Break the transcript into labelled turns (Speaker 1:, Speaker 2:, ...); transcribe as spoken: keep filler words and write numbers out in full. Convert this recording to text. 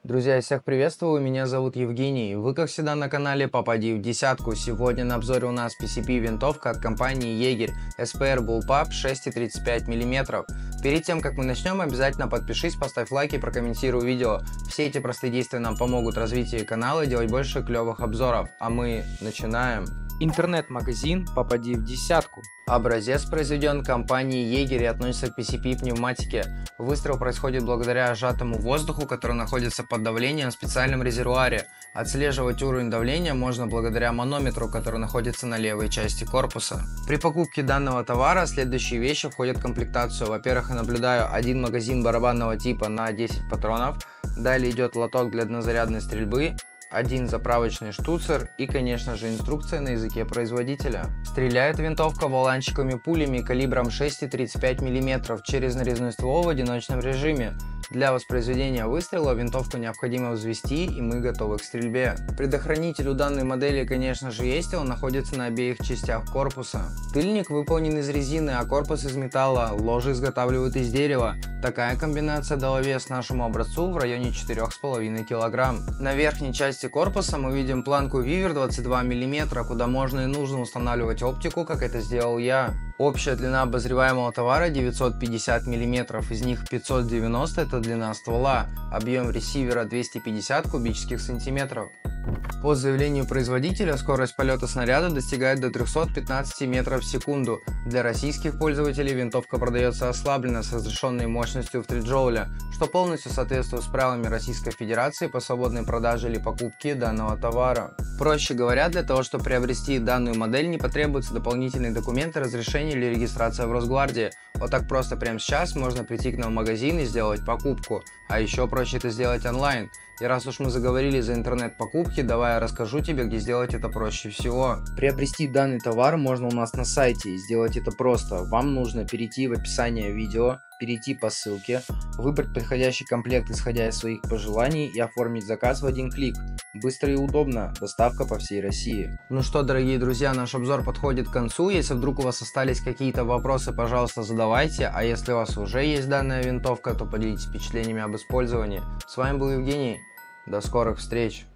Speaker 1: Друзья, всех приветствую, меня зовут Евгений. Вы, как всегда, на канале Попади в десятку. Сегодня на обзоре у нас пи си пи винтовка от компании Jaeger эс пи эр Bullpup шесть и тридцать пять миллиметров. Перед тем, как мы начнем, обязательно подпишись, поставь лайк и прокомментируй видео. Все эти простые действия нам помогут развитию канала и делать больше клевых обзоров. А мы начинаем.
Speaker 2: Интернет-магазин «Попади в десятку».
Speaker 1: Образец произведен компанией Jaeger и относится к пи си пи пневматике. Выстрел происходит благодаря сжатому воздуху, который находится под давлением в специальном резервуаре. Отслеживать уровень давления можно благодаря манометру, который находится на левой части корпуса. При покупке данного товара следующие вещи входят в комплектацию. Во-первых, я наблюдаю один магазин барабанного типа на десять патронов. Далее идет лоток для однозарядной стрельбы, один заправочный штуцер и, конечно же, инструкция на языке производителя. Стреляет винтовка воланчиковыми пулями калибром шесть и тридцать пять миллиметров через нарезной ствол в одиночном режиме. Для воспроизведения выстрела винтовку необходимо взвести, и мы готовы к стрельбе. Предохранитель у данной модели, конечно же, есть, он находится на обеих частях корпуса. Тыльник выполнен из резины, а корпус из металла, ложи изготавливают из дерева. Такая комбинация дала вес нашему образцу в районе четырёх с половиной килограмм. На верхней части корпуса мы видим планку Вивер двадцать два миллиметра, куда можно и нужно устанавливать оптику, как это сделал я. Общая длина обозреваемого товара девятьсот пятьдесят миллиметров, из них пятьсот девяносто это длина ствола, объем ресивера двести пятьдесят кубических сантиметров. По заявлению производителя, скорость полета снаряда достигает до трёхсот пятнадцати метров в секунду. Для российских пользователей винтовка продается ослабленно с разрешенной мощностью в три джоуля, что полностью соответствует с правилами Российской Федерации по свободной продаже или покупке данного товара. Проще говоря, для того, чтобы приобрести данную модель, не потребуются дополнительные документы, разрешение или регистрация в Росгвардии. Вот так просто прямо сейчас можно прийти к нам в магазин и сделать покупку. А еще проще это сделать онлайн. И раз уж мы заговорили за интернет-покупки, давай я расскажу тебе, где сделать это проще всего. Приобрести данный товар можно у нас на сайте, и сделать это просто. Вам нужно перейти в описание видео, перейти по ссылке, выбрать подходящий комплект, исходя из своих пожеланий, и оформить заказ в один клик. Быстро и удобно, доставка по всей России. Ну что, дорогие друзья, наш обзор подходит к концу. Если вдруг у вас остались какие-то вопросы, пожалуйста, задавайте. А если у вас уже есть данная винтовка, то поделитесь впечатлениями об использовании. С вами был Евгений. До скорых встреч!